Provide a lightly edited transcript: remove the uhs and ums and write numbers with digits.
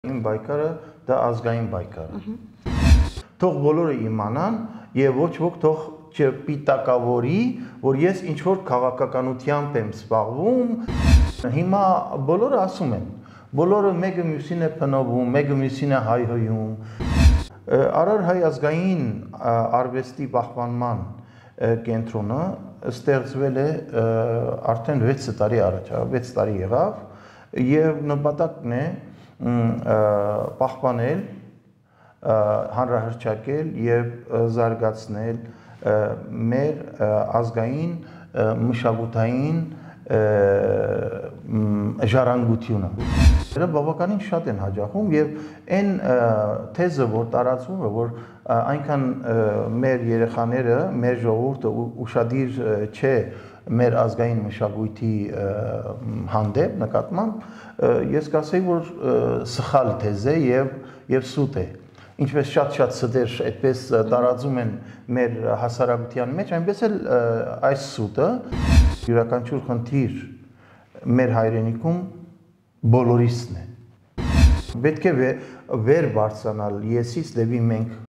Իմ բայկարը դա ազգային բայկար է։ Թող բոլորը իմանան եւ ոչ ոք թող չպիտակավորի, որ ես ինչ որ քաղաքականությամբ եմ զբաղվում։ Հիմա բոլորը ասում են, բոլորը մեկը մյուսին է փնովում, մեկը մյուսին է հայհոյում։ Արար հայ ազգային արվեստի պահպանման կենտրոնը ստեղծվել է արդեն 6 տարի առաջ, 6 տարի եղավ եւ նպատակն է պահպանել, հանրահրճակել եւ զարգացնել մեր ազգային մշակութային ժառանգությունը։ Դրանք բավականին շատ են հաջողում եւ այն թեզը, որ տարածվում է, որ այնքան մեր երեխաները, մեր ժողովուրդը ուշադիր չէ մեր ազգային մշակույթի հանդեպ նկատմամբ, ես կասեի, որ սխալ թեզ է եւ սուտ է։ Ինչպես շատ սդեր այդպես տարածում են մեր հասարակության մեջ, այնպես էլ այս սուտը յուրաքանչյուր խնդիր մեր հայրենիքում բոլորիսն է։ Պետք է վեր բարձրանալ եսից դեպի մենք